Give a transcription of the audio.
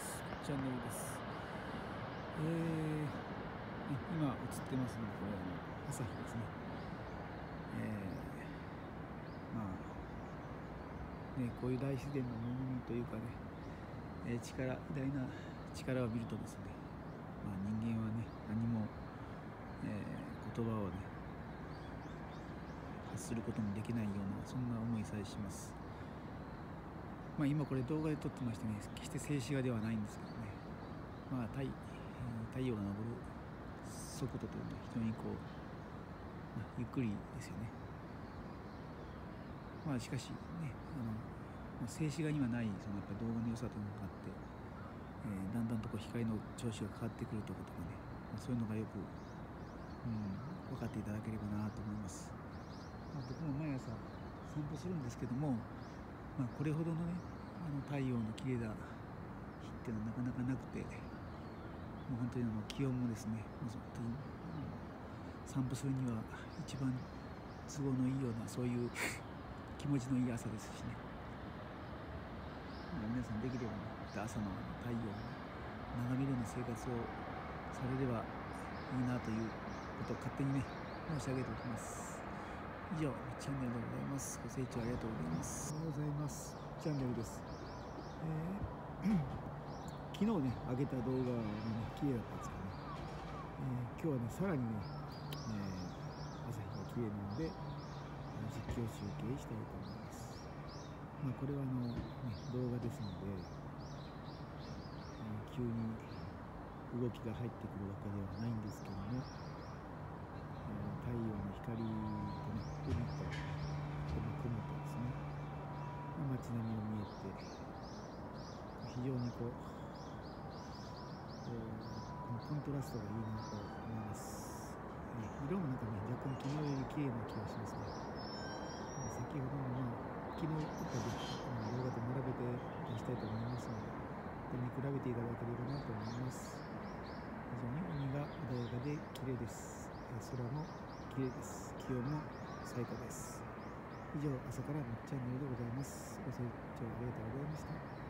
。チャンネルです。今映ってますので、これ朝日ですね。まあね、こういう大自然の恵みというかね、偉大な力を見るとですね、人間はね、何も、言葉をね発することもできないような、そんな思いさえします。今これ動画で撮ってましてね、決して静止画ではないんですけどね、太陽が昇る速度というのは非常にゆっくりですよね。しかしね、静止画にはないやっぱり動画の良さというのがあって、だんだんと光の調子が変わってくるということがね、そういうのがよく、分かっていただければなと思います。僕も毎朝散歩するんですけども、これほどのね太陽の綺麗な日っていうのはなかなかなくて、もう本当に気温もですね、本当に散歩するには一番都合のいいような、そういう気持ちのいい朝ですしね、皆さんできればね、朝の太陽を眺めるような生活をされればいいなということを勝手にね申し上げておきます。以上、チャンネルでございます。ご清聴ありがとうございます。おはようございます。チャンネルです。昨日ね上げた動画がね綺麗だったんですけどね、今日はねさらにね、朝日が綺麗なので実況中継したいと思います。これは動画ですので、急に動きが入ってくるわけではないんですけども、太陽の光とね、海と雲とですね、街並みを見えて、非常にこのコントラストがいいなと思います。色も若干昨日より綺麗な気がしますね。先ほどの昨日撮った動画と並べて出したいと思いますので、見比べていただければなと思います。非常に海が穏やかで綺麗です。空も綺麗です。気温も最高です。以上、朝からのチャンネルでございます。ご清聴ありがとうございました。